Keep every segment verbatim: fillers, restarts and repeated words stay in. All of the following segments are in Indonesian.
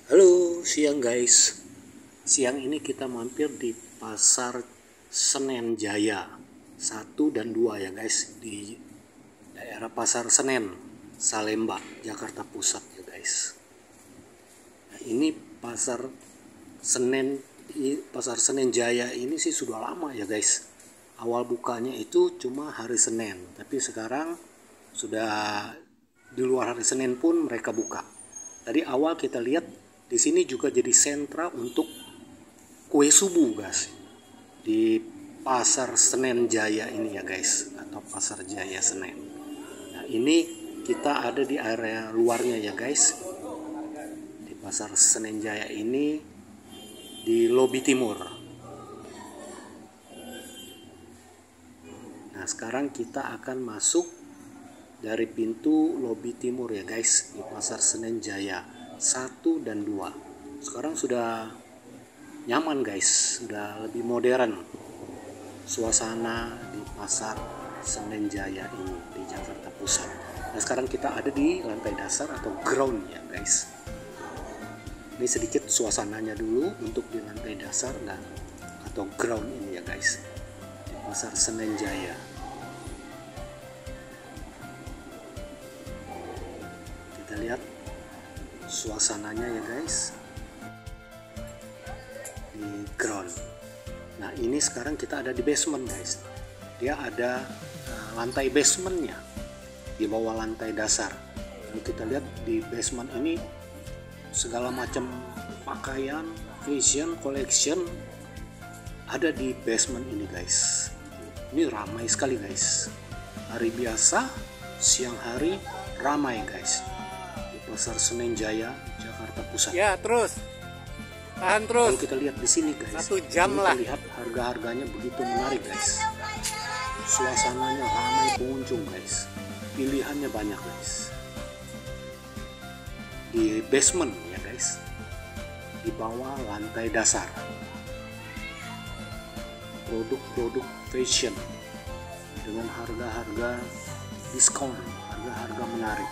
Halo, siang guys. Siang ini kita mampir di Pasar Senen Jaya satu dan dua ya guys, di daerah Pasar Senen, Salemba, Jakarta Pusat ya guys. Nah, ini Pasar Senen Pasar Senen Jaya ini sih sudah lama ya guys. Awal bukanya itu cuma hari Senin, tapi sekarang sudah di luar hari Senin pun mereka buka. Tadi awal kita lihat di sini juga jadi sentra untuk kue subuh guys, di Pasar Senen Jaya ini ya guys, atau Pasar Jaya Senen. Nah ini kita ada di area luarnya ya guys, di Pasar Senen Jaya ini di lobi timur. Nah sekarang kita akan masuk dari pintu lobi timur ya guys, di Pasar Senen Jaya satu dan dua. Sekarang sudah nyaman guys, sudah lebih modern suasana di Pasar Senen Jaya ini di Jakarta Pusat. Nah sekarang kita ada di lantai dasar atau ground ya guys. Ini sedikit suasananya dulu untuk di lantai dasar dan atau ground ini ya guys, di Pasar Senen Jaya. Kita lihat suasananya ya guys di ground. Nah ini sekarang kita ada di basement guys, dia ada uh, lantai basementnya di bawah lantai dasar. Dan kita lihat di basement ini segala macam pakaian, fashion, collection ada di basement ini guys. Ini ramai sekali guys, hari biasa, siang hari ramai guys, Pasar Senen Jaya, Jakarta Pusat. Ya terus, tahan terus. Kalau kita lihat di sini guys, satu jam ini lah. Lihat harga-harganya begitu menarik guys. Suasananya ramai pengunjung guys, pilihannya banyak guys. Di basement ya guys, di bawah lantai dasar, produk-produk fashion dengan harga-harga diskon, harga-harga menarik.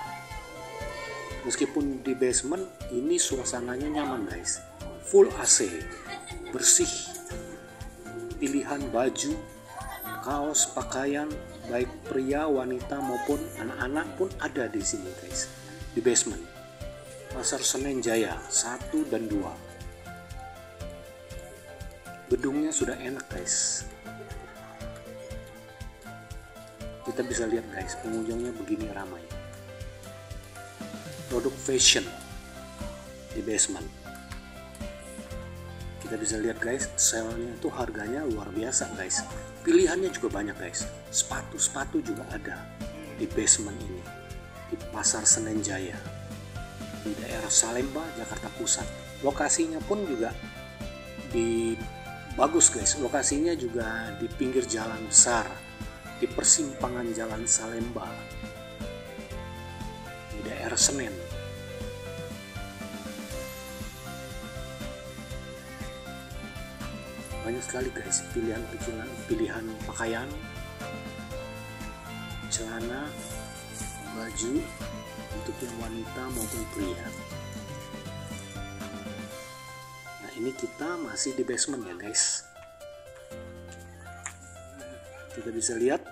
Meskipun di basement ini suasananya nyaman guys, full A C, bersih, pilihan baju, kaos, pakaian baik pria, wanita maupun anak-anak pun ada di sini guys, di basement Pasar Senen Jaya satu dan dua. Gedungnya sudah enak guys, kita bisa lihat guys, pengunjungnya begini ramai. Produk fashion di basement. Kita bisa lihat guys, sale-nya itu harganya luar biasa guys. Pilihannya juga banyak guys. Sepatu-sepatu juga ada di basement ini, di Pasar Senen Jaya, di daerah Salemba, Jakarta Pusat. Lokasinya pun juga di bagus guys. Lokasinya juga di pinggir jalan besar, di persimpangan Jalan Salemba, daerah Senen. Banyak sekali guys pilihan pilihan pilihan pakaian, celana, baju untuk yang wanita maupun pria. Nah ini kita masih di basement ya guys. Kita bisa lihat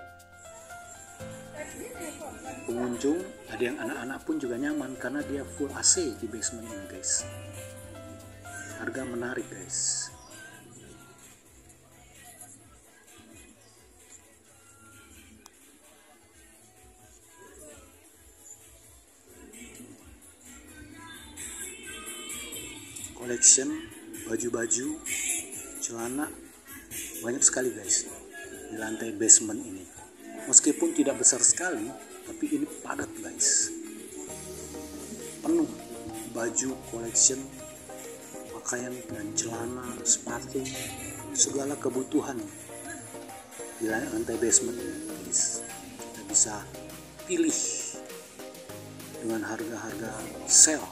pengunjung, ada yang anak-anak pun juga nyaman karena dia full A C di basement ini guys. Harga menarik guys. Collection, baju-baju, celana banyak sekali guys di lantai basement ini. Meskipun tidak besar sekali, tapi ini padat guys, penuh baju, collection, pakaian dan celana, sepatu, segala kebutuhan di lantai basement ini guys. Kita bisa pilih dengan harga-harga sale.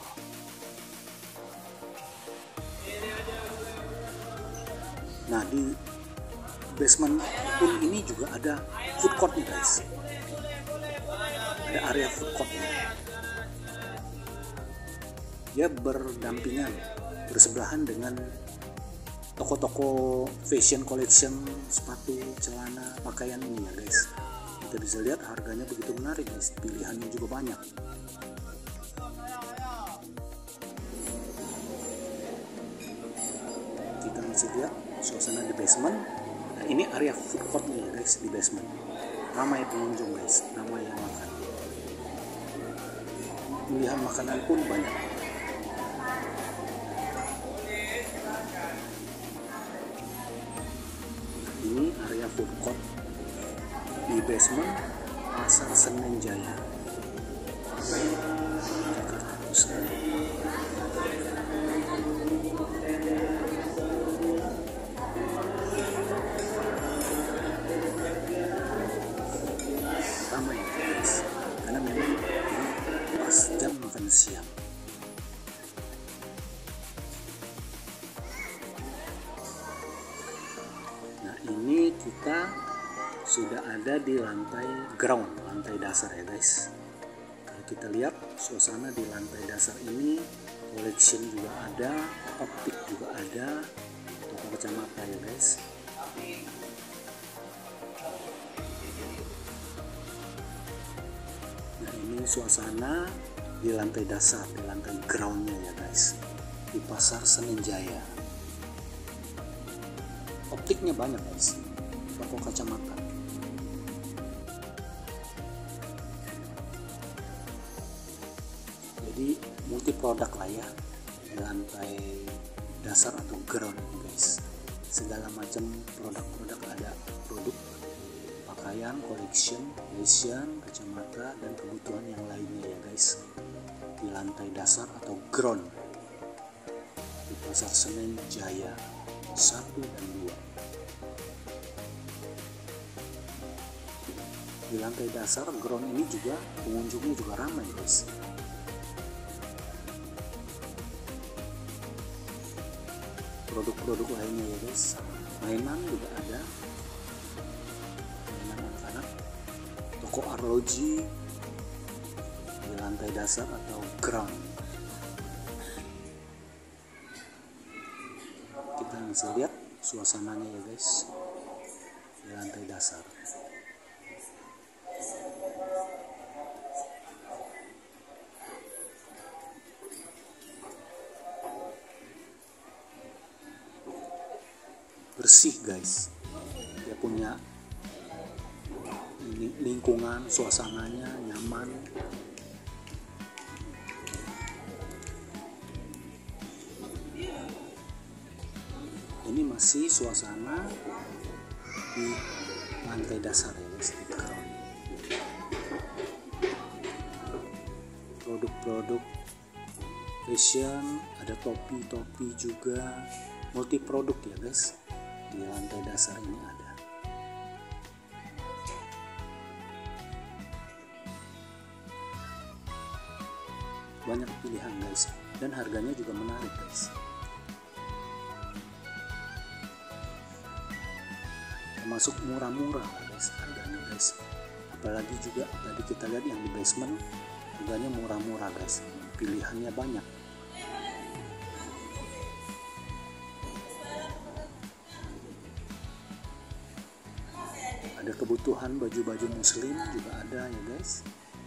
Nah di basement pun ini juga ada food courtnya guys, ada area food courtnya. dia berdampingan, bersebelahan dengan toko-toko fashion collection, sepatu, celana, pakaian ini ya guys. Kita bisa lihat harganya begitu menarik guys, pilihannya juga banyak. Kita masih lihat suasana di basement. Nah, ini area food courtnya ya guys, di basement. Ramai pengunjung guys, ramai yang makan. Pilihan makanan pun banyak. Ini area food court di basement Pasar Senen Jaya, Jakarta Pusat. Ramai guys, karena memang pas jam makan siang. Nah, ini kita sudah ada di lantai ground, lantai dasar ya guys. Kalau kita lihat suasana di lantai dasar ini, collection juga ada, optik juga ada, toko kacamata ya guys. Nah, ini suasana di lantai dasar, di lantai groundnya ya guys, di Pasar Senen Jaya. Optiknya banyak guys, toko kacamata. Jadi multi produk lah ya di lantai dasar atau ground ini guys. Segala macam produk-produk ada, produk pakaian, collection, fashion, kacamata, dan kebutuhan yang lainnya ya guys, di lantai dasar atau ground di Pasar Senen Jaya satu dan dua. Di lantai dasar ground ini juga pengunjungnya juga ramai guys. Produk-produk lainnya ya guys, mainan juga ada, mainan anak-anak, toko arloji di lantai dasar atau ground. Kita bisa lihat suasananya ya guys di lantai dasar. Bersih guys, dia punya ini lingkungan, suasananya nyaman. Ini masih suasana di lantai dasar ya guys, di ground. Produk-produk fashion, ada topi-topi juga, multi produk ya guys. Di lantai dasar ini ada. Banyak pilihan guys, dan harganya juga menarik guys. Termasuk murah-murah guys harganya guys. Apalagi juga tadi kita lihat yang di basement harganya murah-murah guys. Pilihannya banyak. Ada kebutuhan baju-baju muslim juga ada ya guys.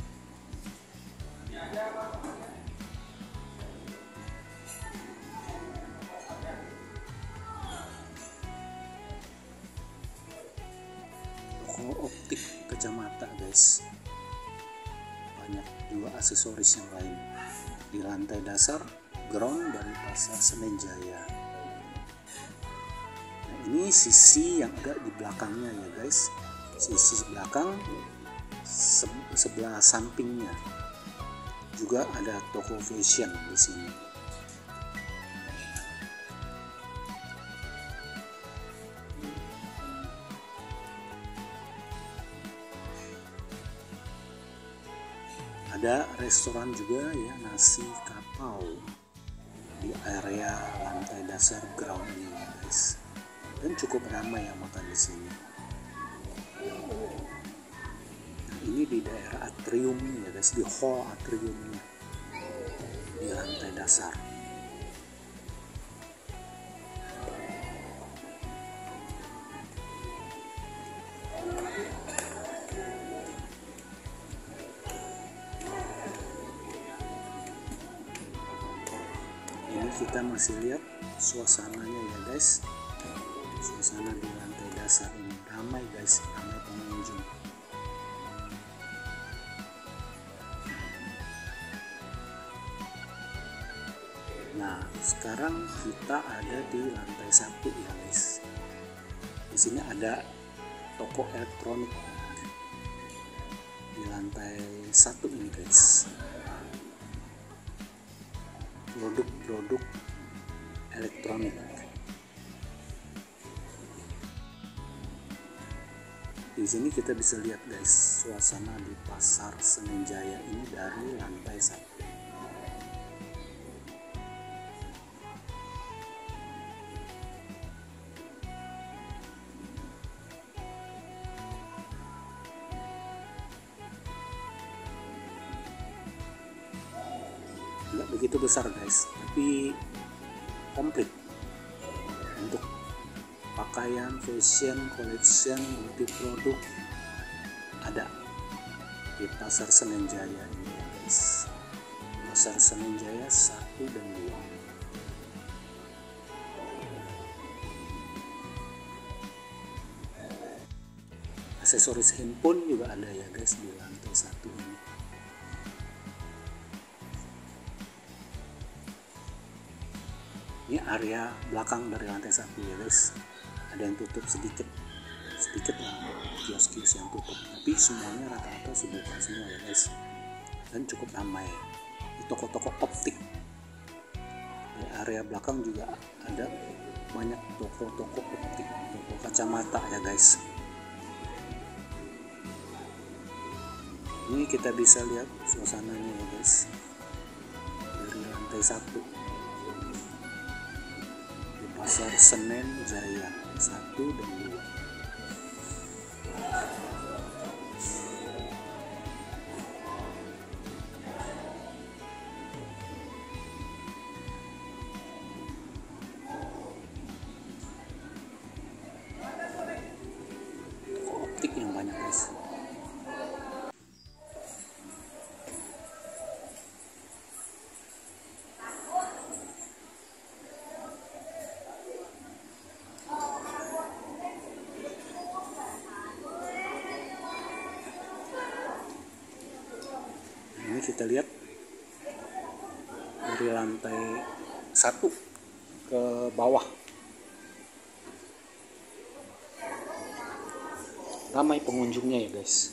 Toko optik kacamata guys. Banyak juga aksesoris yang lain. Di lantai dasar ground dari Pasar Senen Jaya. Nah, ini sisi yang ada di belakangnya ya guys. Sisi belakang sebelah sampingnya juga ada toko fashion di sini. Ada restoran juga ya, nasi kapau di area lantai dasar ground ini guys. Dan cukup ramai yang makan di sini. Ini di daerah atriumnya ya guys, di hall atriumnya di lantai dasar. Ini kita masih lihat suasananya ya guys. Suasana di lantai dasar ini ramai guys, ramai pengunjung. Nah, sekarang kita ada di lantai satu ya guys. Di sini ada toko elektronik di lantai satu ini guys. Produk-produk elektronik. Di sini kita bisa lihat guys suasana di Pasar Senen Jaya ini dari lantai satu. Nggak begitu besar guys, tapi komplit untuk pakaian, fashion, collection, multi produk ada di Pasar Senen Jaya ini ya guys. Pasar Senen Jaya satu dan dua. Aksesoris handphone juga ada ya guys di lantai satu ini. Ini area belakang dari lantai satu ya guys. Ada yang tutup sedikit, sedikit lah kios-kios yang tutup. Tapi semuanya rata-rata sudah buka semua ya guys. Dan cukup ramai. Di toko-toko optik. Di area belakang juga ada banyak toko-toko optik, toko kacamata ya guys. Ini kita bisa lihat suasananya ya guys. Dari lantai satu. Pasar Senen Jaya satu dan dua. Toko optik yang banyak guys. Ini kita lihat dari lantai satu ke bawah, ramai pengunjungnya ya guys.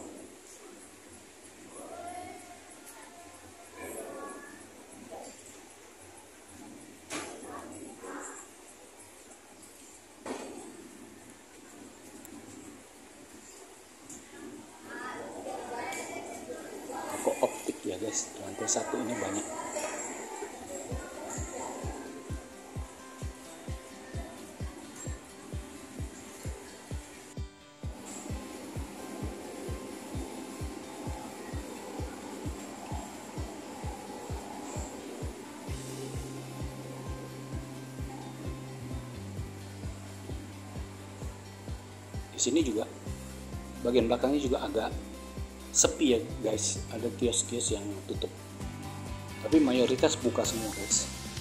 Optik ya guys, lantai satu ini banyak. Di sini juga bagian belakangnya juga agak sepi ya guys, ada kios-kios yang tutup, tapi mayoritas buka semua guys.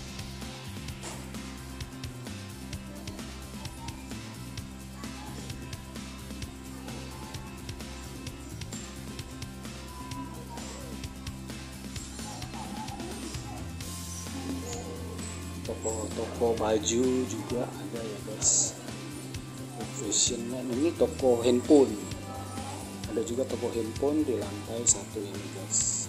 Toko-toko baju juga ada ya guys. Fashionnya ini toko handphone. Ada juga toko handphone di lantai satu ini guys.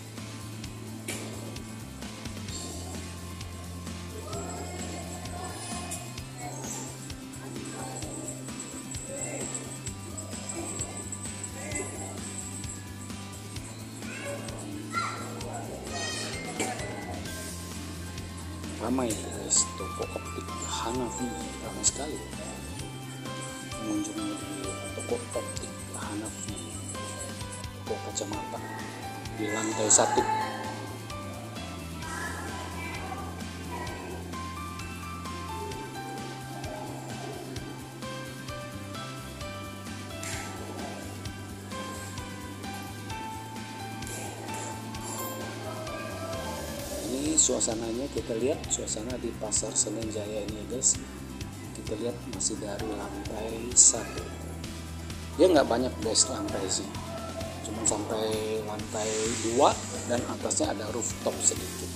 Ramai guys, toko optik Hanafi ramai sekali. Pengunjung di toko optik Hanafi, toko kacamata di lantai satu. Ini suasananya, kita lihat suasana di Pasar Senen Jaya ini ya guys. Kita lihat masih dari lantai satu. Dia nggak banyak guys lantai sih, cuma sampai lantai dua dan atasnya ada rooftop sedikit.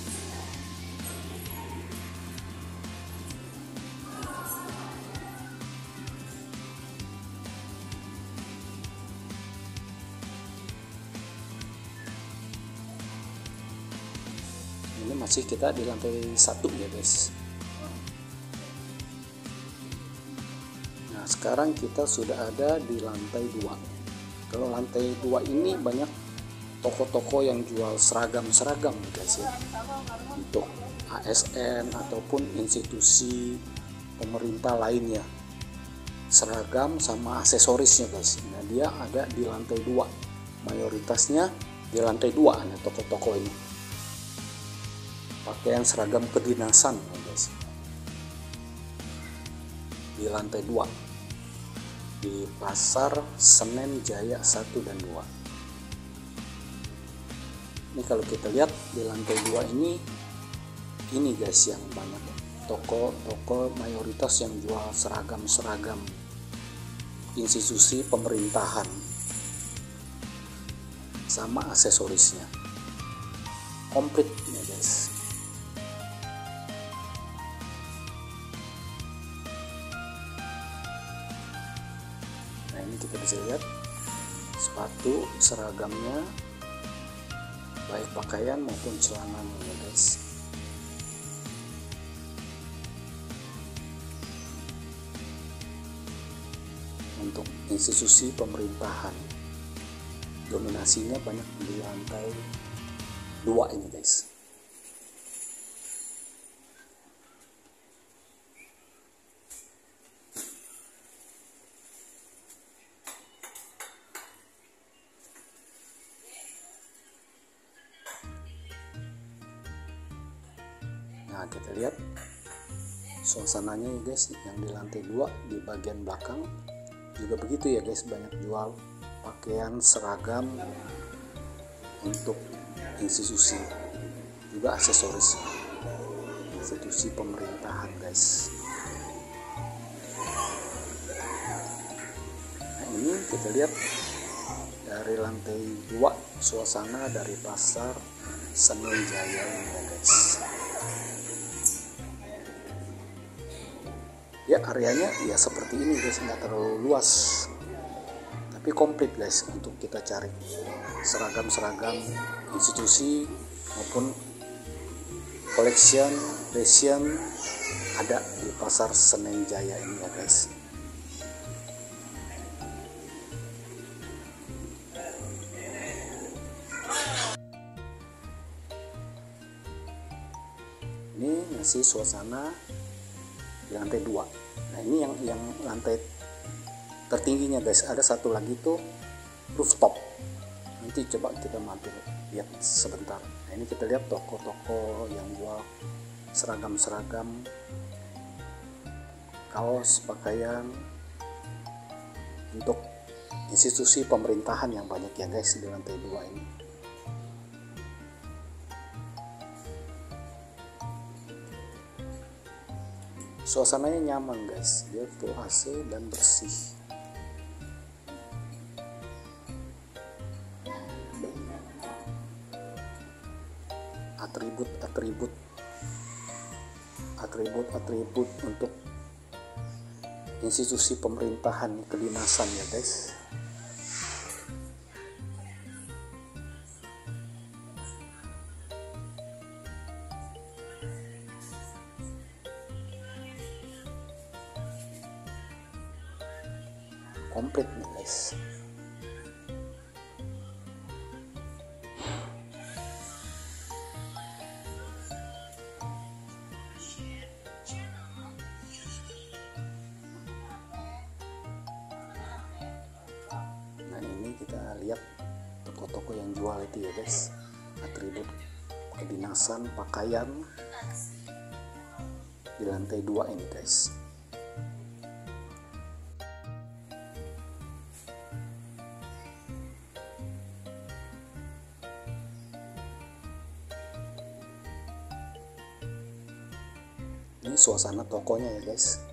Ini masih kita di lantai satu ya guys. Nah sekarang kita sudah ada di lantai dua. Kalau lantai dua ini banyak toko-toko yang jual seragam-seragam guys ya, untuk A S N ataupun institusi pemerintah lainnya, seragam sama aksesorisnya guys. Nah dia ada di lantai dua, mayoritasnya di lantai dua nih toko-toko ini. Pakaian seragam kedinasan guys, di lantai dua di Pasar Senen Jaya satu dan dua. Ini kalau kita lihat di lantai dua ini ini guys yang banyak toko-toko mayoritas yang jual seragam-seragam institusi pemerintahan sama aksesorisnya komplit ya guys. Nah ini kita bisa lihat sepatu seragamnya, baik pakaian maupun celananya ya guys. Untuk institusi pemerintahan dominasinya banyak di lantai dua ini guys. Nah kita lihat suasananya ya guys, yang di lantai dua di bagian belakang juga begitu ya guys, banyak jual pakaian seragam untuk institusi, juga aksesoris institusi pemerintahan guys. Nah ini kita lihat dari lantai dua suasana dari Pasar Senen Jaya ini ya guys. Ya areanya ya seperti ini guys, nggak terlalu luas tapi komplit guys untuk kita cari seragam-seragam institusi maupun collection fashion ada di Pasar Senen Jaya ini ya guys. Ini masih suasana di lantai dua. Nah ini yang yang lantai tertingginya guys, ada satu lagi tuh rooftop. Nanti coba kita mampir lihat sebentar. Nah ini kita lihat toko-toko yang jual seragam-seragam, kaos, pakaian untuk institusi pemerintahan yang banyak ya guys di lantai dua ini. Suasananya nyaman guys, dia full A C dan bersih. Atribut-atribut atribut-atribut untuk institusi pemerintahan kedinasan ya guys. Komplit nih guys. Nah ini kita lihat toko-toko yang jual itu ya guys, atribut kedinasan pakaian di lantai dua ini guys. Ini suasana tokonya ya guys.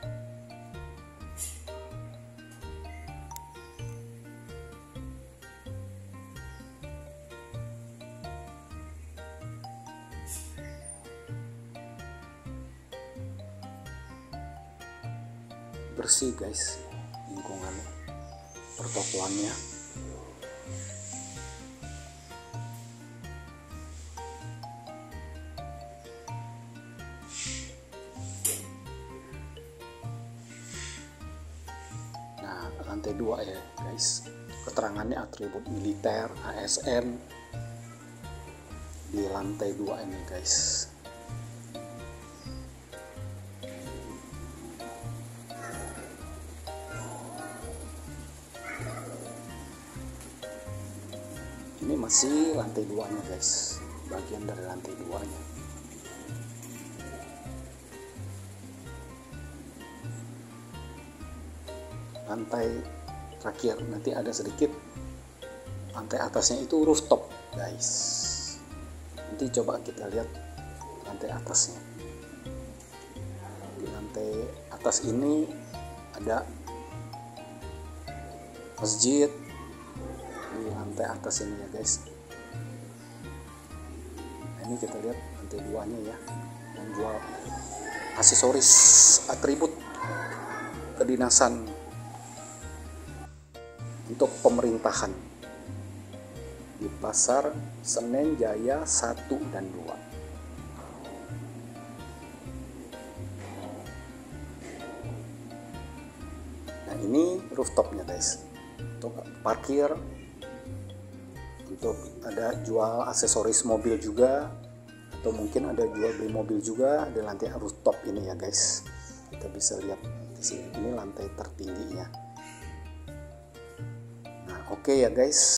Bersih guys lingkungan pertokoannya. Nah, lantai dua ya guys, keterangannya atribut militer A S N di lantai dua ini guys. Ini masih lantai duanya guys, bagian dari lantai duanya. Lantai terakhir nanti ada sedikit, lantai atasnya itu rooftop guys. Nanti coba kita lihat lantai atasnya. Di lantai atas ini ada masjid di lantai atas ini ya guys. Nah, ini kita lihat lantai duanya ya, yang jual aksesoris atribut kedinasan untuk pemerintahan di Pasar Senen Jaya satu dan dua. Nah, ini rooftopnya guys, untuk parkir, untuk ada jual aksesoris mobil juga, atau mungkin ada jual beli mobil juga di lantai rooftop ini ya guys. Kita bisa lihat di sini, ini lantai tertingginya. Nah, oke okay ya guys.